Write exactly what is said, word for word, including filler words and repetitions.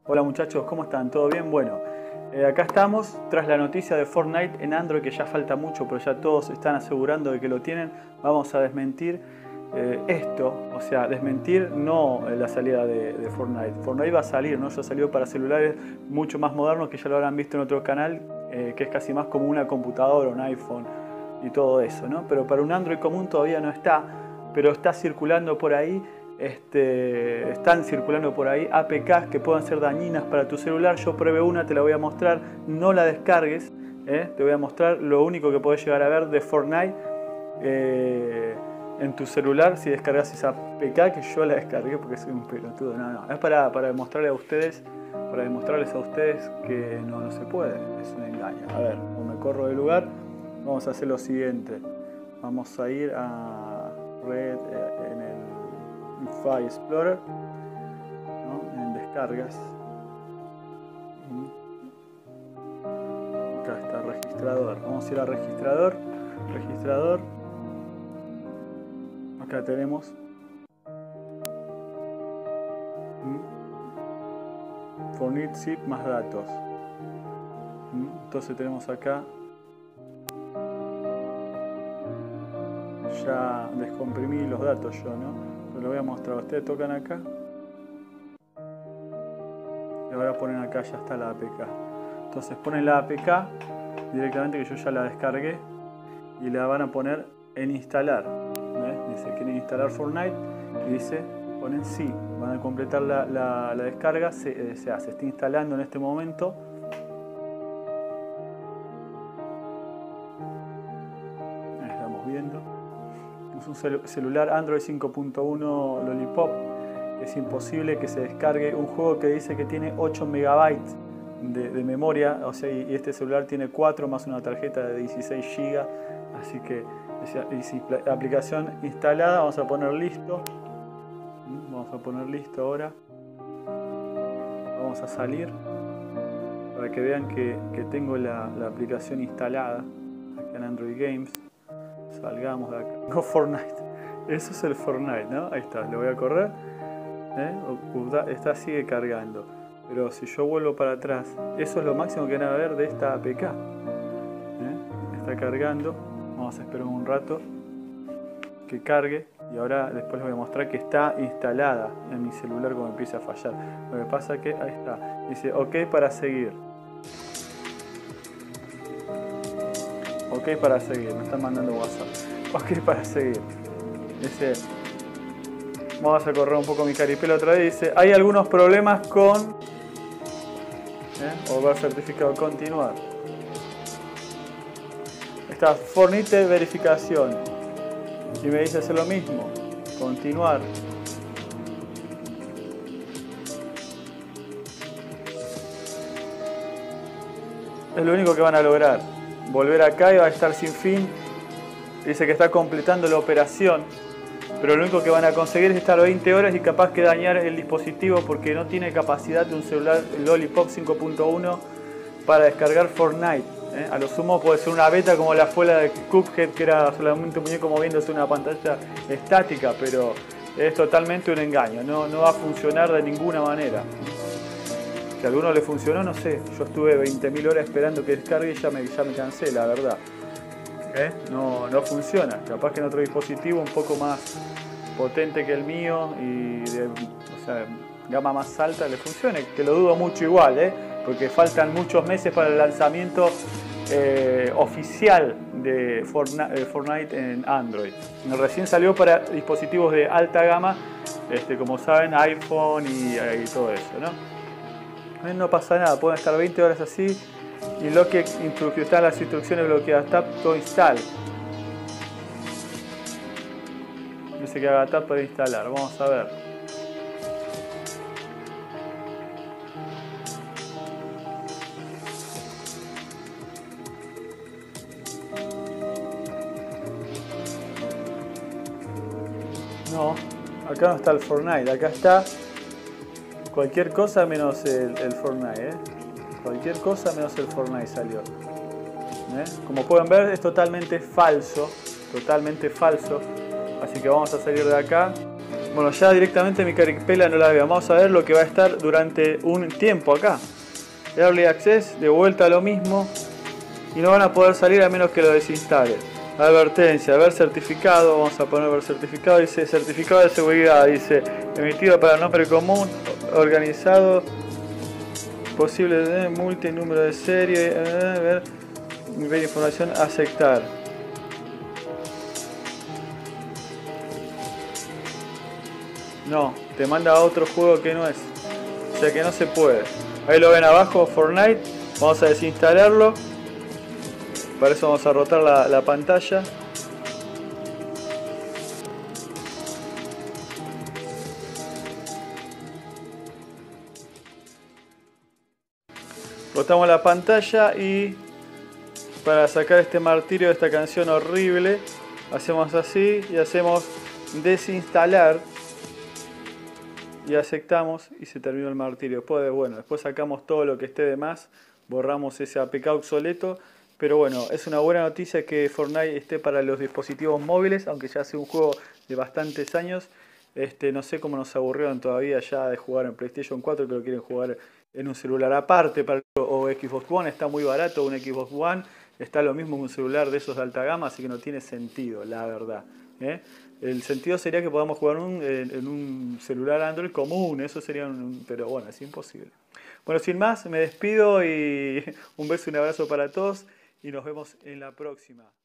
Hola muchachos, ¿cómo están? ¿Todo bien? Bueno, eh, acá estamos tras la noticia de Fortnite en Android, que ya falta mucho, pero ya todos están asegurando de que lo tienen. Vamos a desmentir eh, esto, o sea, desmentir no la salida de, de Fortnite. Fortnite va a salir, ¿no? Ya salió para celulares mucho más modernos, que ya lo habrán visto en otro canal, eh, que es casi más como una computadora, un iPhone y todo eso, ¿no? Pero para un Android común todavía no está, pero está circulando por ahí. Este, están circulando por ahí A P Ks que puedan ser dañinas para tu celular. Yo probé una, te la voy a mostrar, no la descargues, ¿eh? Te voy a mostrar lo único que podés llegar a ver de Fortnite eh, en tu celular si descargas esa A P K, que yo la descargué porque soy un pelotudo. No, no, es para, para demostrarles a ustedes, para demostrarles a ustedes que no, no se puede, es un engaño. A ver, me corro del lugar, vamos a hacer lo siguiente, vamos a ir a Red eh, en el File Explorer, ¿no? En descargas. Acá está registrador. Vamos a ir a registrador. Registrador. Acá tenemos Fortnite zip más datos. Entonces tenemos acá ya descomprimí los datos yo, ¿no? Lo voy a mostrar. Ustedes tocan acá y ahora ponen acá, ya está la A P K. Entonces ponen la A P K directamente, que yo ya la descargué, y la van a poner en instalar. ¿Ves? Dice quieren instalar Fortnite y dice ponen sí, van a completar la, la, la descarga. Se, eh, se hace, está instalando en este momento. Ahí estamos viendo. Es un cel celular Android cinco punto uno Lollipop. Es imposible que se descargue un juego que dice que tiene ocho megabytes de, de memoria, o sea, y, y este celular tiene cuatro más una tarjeta de dieciséis gigas, así que la aplicación instalada. Vamos a poner listo, vamos a poner listo ahora, vamos a salir para que vean que, que tengo la, la aplicación instalada acá en Android Games. Salgamos de acá. No Fortnite. Eso es el Fortnite, ¿no? Ahí está. Le voy a correr. ¿Eh? Está, sigue cargando. Pero si yo vuelvo para atrás, eso es lo máximo que van a ver de esta A P K. ¿Eh? Está cargando. Vamos a esperar un rato que cargue. Y ahora después les voy a mostrar que está instalada en mi celular cuando empiece a fallar. Lo que pasa es que ahí está. Dice OK para seguir. OK para seguir, me están mandando WhatsApp. OK para seguir. Dice, vamos a correr un poco mi caripelo otra vez. Dice, hay algunos problemas con ¿eh? Volver certificado, continuar. Está Fortnite verificación. Y me dice hacer lo mismo. Continuar. Es lo único que van a lograr. Volver acá y va a estar sin fin. Dice que está completando la operación, pero lo único que van a conseguir es estar veinte horas y capaz que dañar el dispositivo, porque no tiene capacidad de un celular Lollipop cinco punto uno para descargar Fortnite. ¿eh? A lo sumo puede ser una beta como la fue la de Cuphead, que era solamente un muñeco moviéndose en una pantalla estática, pero es totalmente un engaño, no, no va a funcionar de ninguna manera. Si a alguno le funcionó, no sé, yo estuve veinte mil horas esperando que descargue y ya me, ya me cansé, la verdad. ¿Eh? No, no funciona. Capaz que en otro dispositivo un poco más potente que el mío y de o sea, gama más alta le funcione, que lo dudo mucho igual, ¿eh? Porque faltan muchos meses para el lanzamiento eh, oficial de Fortnite, eh, Fortnite en Android. Recién salió para dispositivos de alta gama, este, como saben, iPhone y, y todo eso, ¿no? No pasa nada, pueden estar veinte horas así y lo que están las instrucciones bloqueadas. Tap to install. Dice que haga tap para instalar. Vamos a ver. No, acá no está el Fortnite, acá está cualquier cosa menos el, el Fortnite, ¿eh? Cualquier cosa menos el Fortnite salió. ¿Eh? Como pueden ver, es totalmente falso. Totalmente falso. Así que vamos a salir de acá. Bueno, ya directamente mi caripela no la veo. Vamos a ver lo que va a estar durante un tiempo acá. Early Access, de vuelta a lo mismo. Y no van a poder salir a menos que lo desinstalen. Advertencia, ver certificado. Vamos a poner ver certificado. Dice certificado de seguridad. Dice emitido para nombre común, organizado, posible de multi, número de serie. A ver, ver información, aceptar. No, te manda a otro juego que no es. O sea que no se puede. Ahí lo ven abajo, Fortnite. Vamos a desinstalarlo. Para eso vamos a rotar la, la pantalla. Rotamos la pantalla y para sacar este martirio de esta canción horrible, hacemos así y hacemos desinstalar. Y aceptamos y se terminó el martirio. Después, bueno, después sacamos todo lo que esté de más, borramos ese A P K obsoleto. Pero bueno, es una buena noticia que Fortnite esté para los dispositivos móviles, aunque ya hace un juego de bastantes años. Este, no sé cómo nos aburrieron todavía ya de jugar en PlayStation cuatro, que lo quieren jugar en un celular aparte, para, o Xbox One, está muy barato un Xbox One, está lo mismo que un celular de esos de alta gama, así que no tiene sentido, la verdad. ¿eh? El sentido sería que podamos jugar un, en, en un celular Android común, eso sería un, pero bueno, es imposible. Bueno, sin más, me despido y un beso y un abrazo para todos y nos vemos en la próxima.